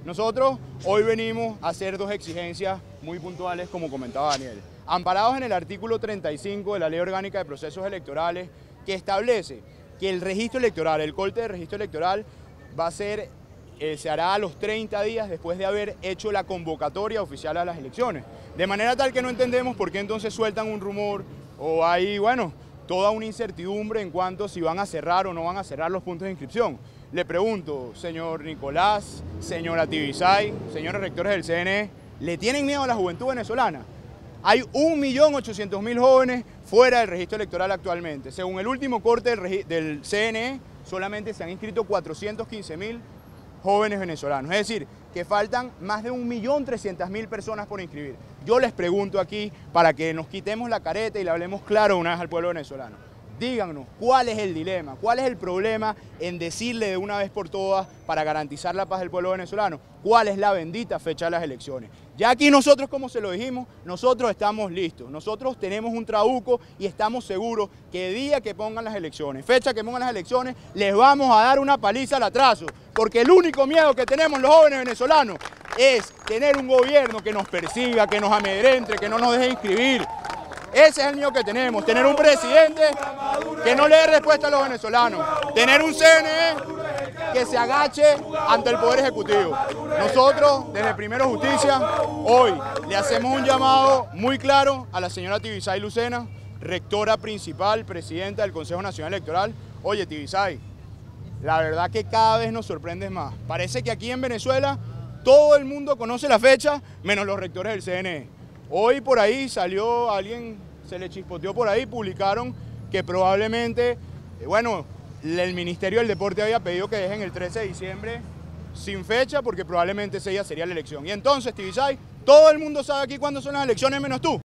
Nosotros hoy venimos a hacer dos exigencias muy puntuales, como comentaba Daniel. Amparados en el artículo 35 de la Ley Orgánica de Procesos Electorales, que establece que el registro electoral, el corte de registro electoral, se hará a los 30 días después de haber hecho la convocatoria oficial a las elecciones. De manera tal que no entendemos por qué entonces sueltan un rumor o hay, toda una incertidumbre en cuanto a si van a cerrar o no van a cerrar los puntos de inscripción. Le pregunto, señor Nicolás, señora Tibisay, señores rectores del CNE, ¿le tienen miedo a la juventud venezolana? Hay 1.800.000 jóvenes fuera del registro electoral actualmente. Según el último corte del CNE, solamente se han inscrito 415.000 jóvenes venezolanos. Es decir, que faltan más de 1.300.000 personas por inscribir. Yo les pregunto aquí, para que nos quitemos la careta y le hablemos claro una vez al pueblo venezolano. Díganos, ¿cuál es el dilema? ¿Cuál es el problema en decirle de una vez por todas para garantizar la paz del pueblo venezolano? ¿Cuál es la bendita fecha de las elecciones? Ya aquí nosotros, como se lo dijimos, nosotros estamos listos. Nosotros tenemos un trabuco y estamos seguros que día que pongan las elecciones, fecha que pongan las elecciones, les vamos a dar una paliza al atraso. Porque el único miedo que tenemos los jóvenes venezolanos es tener un gobierno que nos persiga, que nos amedrente, que no nos deje inscribir. Ese es el miedo que tenemos, tener un presidente que no le dé respuesta a los venezolanos, tener un CNE que se agache ante el Poder Ejecutivo. Nosotros, desde Primero Justicia, hoy le hacemos un llamado muy claro a la señora Tibisay Lucena, rectora principal, presidenta del Consejo Nacional Electoral. Oye, Tibisay, la verdad que cada vez nos sorprendes más. Parece que aquí en Venezuela todo el mundo conoce la fecha, menos los rectores del CNE. Hoy por ahí salió alguien, se le chispoteó por ahí, publicaron que probablemente, el Ministerio del Deporte había pedido que dejen el 13 de diciembre sin fecha porque probablemente ese día sería la elección. Y entonces, Tibisay, todo el mundo sabe aquí cuándo son las elecciones menos tú.